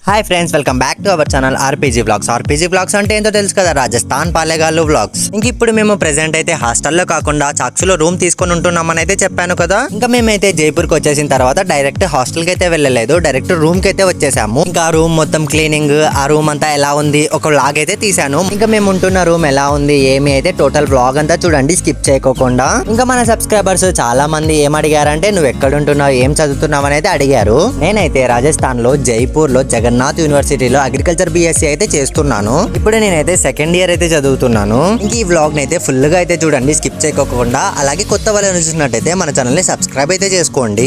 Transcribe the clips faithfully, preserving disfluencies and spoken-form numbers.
Hi friends, welcome back to our channel RPG vlogs. RPG vlogs అంటే ఏంటో తెలుసు కదా, రాజస్థాన్ పాలేగాళ్ళు వ్లాగ్స్. ఇంక ఇప్పుడు మేము ప్రెసెంట్ అయితే హాస్టల్లో కాకుండా చాక్సులో రూమ్ తీసుకొని ఉంటున్నామని అయితే చెప్పాను కదా. ఇంకా మేమైతే జైపూర్కి వచ్చేసిన తర్వాత డైరెక్ట్ హాస్టల్ కి అయితే వెళ్ళలేదు, డైరెక్ట్ రూమ్ కి అయితే వచ్చేసాము. ఇంకా ఆ రూమ్ మొత్తం క్లీనింగ్, ఆ రూమ్ అంతా ఎలా ఉంది ఒక వ్లాగ్ అయితే తీసాను. ఇంకా మేము ఉంటున్న రూమ్ ఎలా ఉంది ఏమి అయితే టోటల్ వ్లాగ్ అంతా చూడండి, స్కిప్ చేయకోకుండా. ఇంకా మన సబ్స్క్రైబర్స్ చాలా మంది ఏం అడిగారంటే, నువ్వు ఎక్కడ ఉంటున్నావు, ఏం చదువుతున్నావు అని అయితే అడిగారు. నేనైతే రాజస్థాన్ లో జైపూర్ లో జగన్ నాథ్ యూనివర్సిటీలో అగ్రికల్చర్ బిఎస్సీ అయితే చేస్తున్నాను. ఇప్పుడు నేనైతే సెకండ్ ఇయర్ అయితే చదువుతున్నాను. ఇంక ఈ వ్లాగ్ అయితే ఫుల్ గా అయితే చూడండి, స్కిప్ చేయకోకుండా. అలాగే కొత్త వాళ్ళు చూసినట్టయితే మన ఛానల్ ని సబ్స్క్రైబ్ అయితే చేసుకోండి.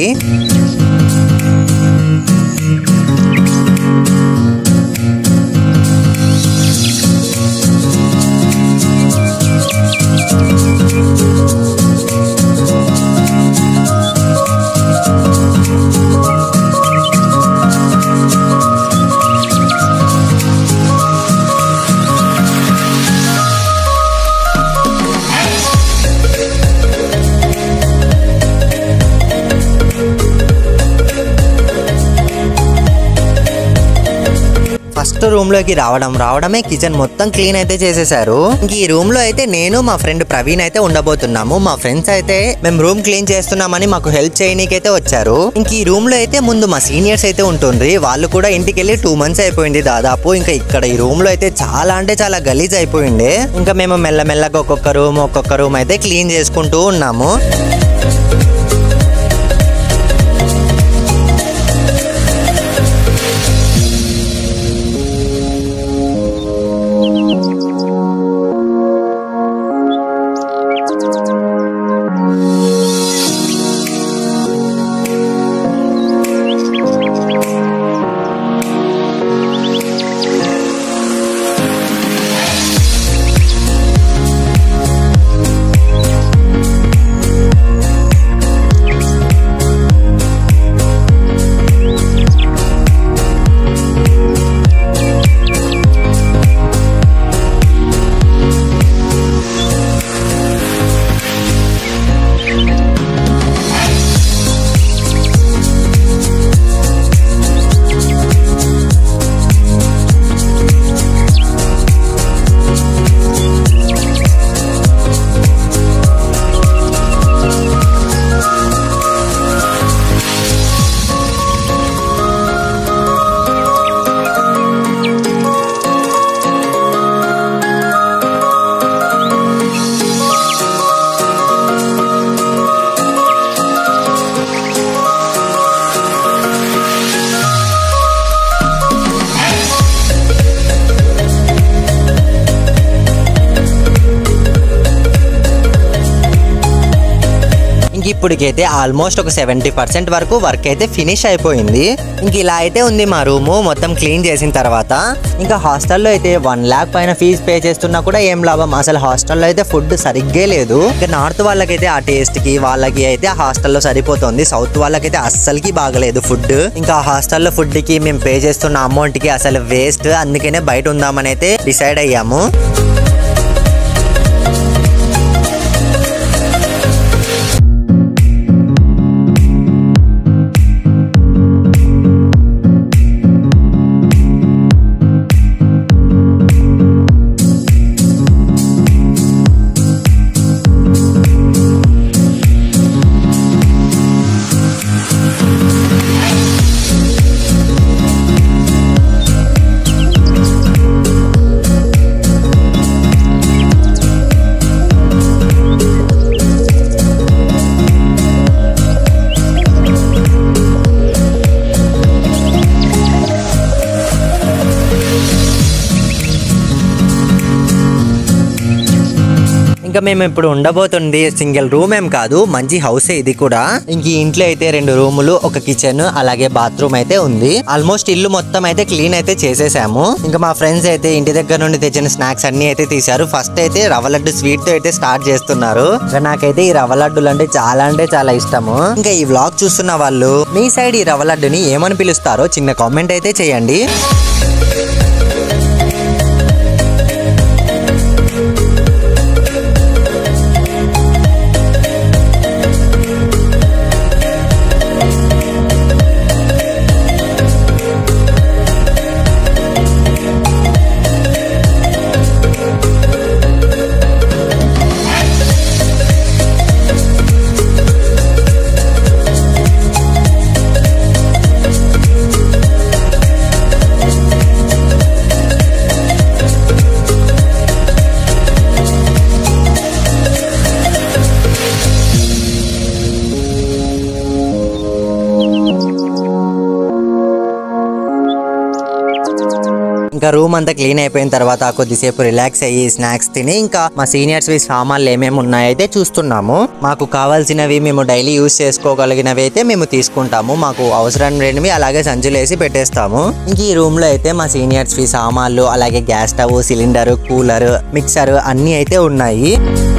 ఫస్ట్ రూమ్ లోకి రావడం రావడమే కిచెన్ మొత్తం క్లీన్ అయితే చేసేసారు. ఇంక ఈ రూమ్ లో అయితే నేను మా ఫ్రెండ్ ప్రవీణ్ అయితే ఉండబోతున్నాము. మా ఫ్రెండ్స్ అయితే మేము రూమ్ క్లీన్ చేస్తున్నామని మాకు హెల్ప్ చేయనీకైతే వచ్చారు. ఇంక ఈ రూమ్ లో అయితే ముందు మా సీనియర్స్ అయితే ఉంటుంది, వాళ్ళు కూడా ఇంటికి వెళ్ళి టూ మంత్స్ అయిపోయింది దాదాపు. ఇంకా ఇక్కడ ఈ రూమ్ లో అయితే చాలా అంటే చాలా గలీజ్ అయిపోయింది. ఇంకా మేము మెల్లమెల్లగా ఒక్కొక్క రూమ్ ఒక్కొక్క రూమ్ అయితే క్లీన్ చేసుకుంటూ ఉన్నాము. ఇప్పటికైతే ఆల్మోస్ట్ ఒక సెవెంటీ పర్సెంట్ వరకు వర్క్ అయితే ఫినిష్ అయిపోయింది. ఇంక ఇలా అయితే ఉంది మా రూము మొత్తం క్లీన్ చేసిన తర్వాత. ఇంకా హాస్టల్లో అయితే వన్ లాక్ పైన ఫీజు పే చేస్తున్నా కూడా ఏం లాభం, అసలు హాస్టల్లో అయితే ఫుడ్ సరిగ్గే లేదు. ఇంకా నార్త్ వాళ్ళకైతే ఆ టేస్ట్ కి వాళ్ళకి అయితే ఆ హాస్టల్లో సరిపోతుంది, సౌత్ వాళ్ళకైతే అస్సలకి బాగలేదు ఫుడ్. ఇంకా హాస్టల్లో ఫుడ్ కి మేము పే చేస్తున్న అమౌంట్ కి అసలు వేస్ట్, అందుకనే బయట ఉందామని అయితే డిసైడ్ అయ్యాము. ఇంకా మేము ఇప్పుడు ఉండబోతుంది సింగిల్ రూమ్ ఏం కాదు, మంచి హౌసే ఇది కూడా. ఇంక ఇంట్లో అయితే రెండు రూములు, ఒక కిచెన్, అలాగే బాత్రూమ్ అయితే ఉంది. ఆల్మోస్ట్ ఇల్లు మొత్తం అయితే క్లీన్ అయితే చేసేసాము. ఇంకా మా ఫ్రెండ్స్ అయితే ఇంటి దగ్గర నుండి తెచ్చిన స్నాక్స్ అన్ని అయితే తీశారు. ఫస్ట్ అయితే రవ్వ లడ్డు స్వీట్ తో అయితే స్టార్ట్ చేస్తున్నారు. ఇంకా నాకైతే ఈ రవ్వ లడ్డులు అంటే చాలా అంటే చాలా ఇష్టము. ఇంకా ఈ వ్లాగ్ చూస్తున్న వాళ్ళు మీ సైడ్ ఈ రవ్వ లడ్డుని ఏమని పిలుస్తారో చిన్న కామెంట్ అయితే చేయండి. ఇంకా రూమ్ అంతా క్లీన్ అయిపోయిన తర్వాత కొద్దిసేపు రిలాక్స్ అయ్యి స్నాక్స్ తిని ఇంకా మా సీనియర్స్ వి సామాన్లు ఏమేమి ఉన్నాయైతే చూస్తున్నాము. మాకు కావాల్సినవి మేము డైలీ యూజ్ చేసుకోగలిగినవి అయితే మేము తీసుకుంటాము. మాకు అవసరం లేనివి అలాగే సంచులేసి పెట్టేస్తాము. ఇంక ఈ రూమ్ లో అయితే మా సీనియర్స్ వి సామాన్లు అలాగే gas stove, cylinder, cooler, mixer అన్ని అయితే ఉన్నాయి.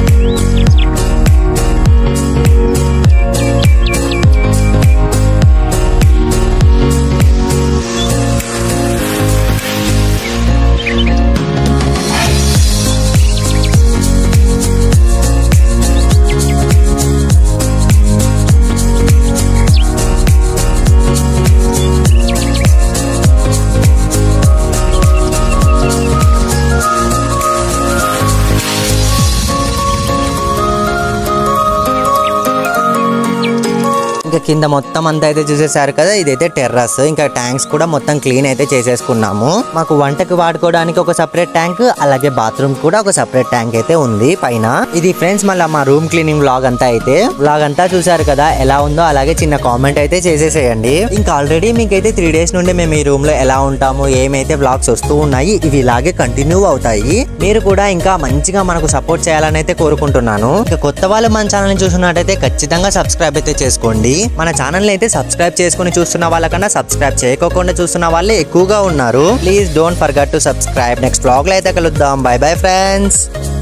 ఇంకా కింద మొత్తం అంతా అయితే చూసేసారు కదా, ఇదైతే టెర్రస్. ఇంకా ట్యాంక్స్ కూడా మొత్తం క్లీన్ అయితే చేసేసుకున్నాము. మాకు వంటకు వాడుకోవడానికి ఒక సపరేట్ ట్యాంక్, అలాగే బాత్రూమ్ కూడా ఒక సపరేట్ ట్యాంక్ అయితే ఉంది పైన. ఇది ఫ్రెండ్స్ మళ్ళీ మా రూమ్ క్లీనింగ్ వ్లాగ్ అంతా అయితే. వ్లాగ్ అంతా చూసారు కదా, ఎలా ఉందో అలాగే చిన్న కామెంట్ అయితే చేసేసేయండి. ఇంకా ఆల్రెడీ మీకైతే త్రీ డేస్ నుండి మేము ఈ రూమ్ లో ఎలా ఉంటాము, ఏమైతే వ్లాగ్స్ వస్తూ ఉన్నాయి, ఇవి ఇలాగే కంటిన్యూ అవుతాయి. మీరు కూడా ఇంకా మంచిగా మనకు సపోర్ట్ చేయాలని అయితే కోరుకుంటున్నాను. ఇంకా కొత్త వాళ్ళు మన ఛానల్ ని చూస్తున్నట్టయితే ఖచ్చితంగా సబ్స్క్రైబ్ అయితే చేసుకోండి. మన ఛానల్ అయితే సబ్స్క్రైబ్ చేసుకుని చూస్తున్న వాళ్ళకన్నా సబ్స్క్రైబ్ చేయకోకుండా చూస్తున్న వాళ్ళే ఎక్కువగా ఉన్నారు. Please don't forget to subscribe. Next vlog లో అయితే కలుద్దాం. Bye bye friends.